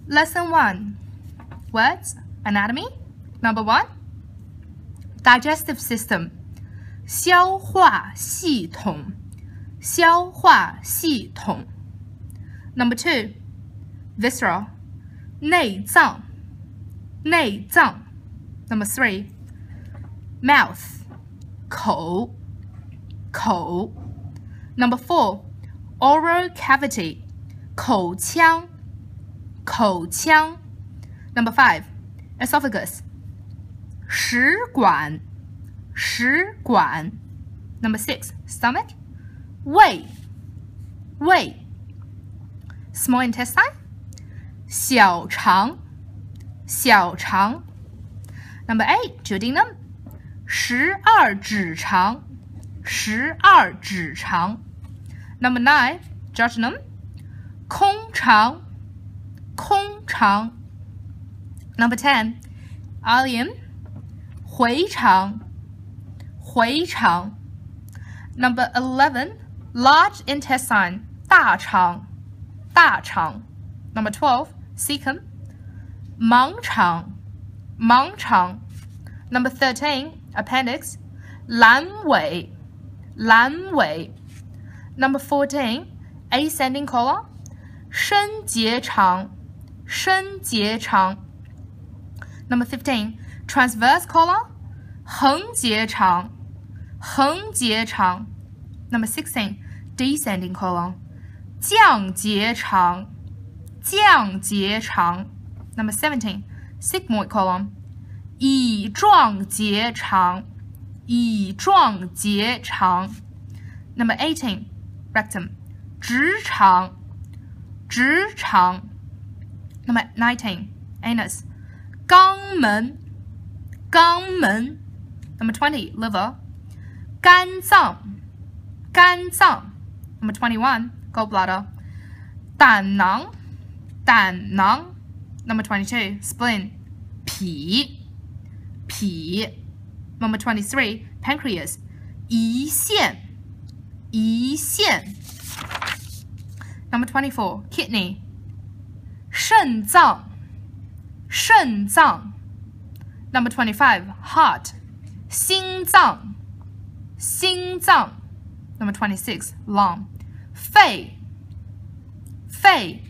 Lesson 1. Words, anatomy. Number 1. Digestive system. 消化系统消化系统 Number 2. Visceral. 内脏内脏 Number 3. Mouth. 口口 Number 4. Oral cavity. 口腔口腔 Number 5. Esophagus. 食管食管 Number 6. Stomach. 胃胃 Small intestine. 小肠小肠 Number 8. Duodenum. 12指肠12指肠 Number 9. Jejunum. 空肠空肠 Number 10. Ileum. 回肠回肠 Number 11. Large intestine. 大肠大肠 Number 12. Cecum. 盲肠盲肠 Number 13. Appendix. 阑尾阑尾 Number 14. Ascending colon. 升结肠升结肠 Number 15. Transverse colon. 横结肠横结肠 Number 16. Descending colon. 降结肠降结肠 Number 17. Sigmoid colon. 乙状结肠乙状结肠 Number 18. Rectum. 直肠直肠 Number 19. Anus. 肛门肛门 Number 20. Liver. 肝脏肝脏 Number 21. Gallbladder. 胆囊胆囊 Number 22. Spleen. 脾脾 Number 23. Pancreas. 胰腺胰腺 Number 24. Kidney. 肾脏肾脏 Number 25. Heart. 心脏心脏 Number 26. Lung. 肺肺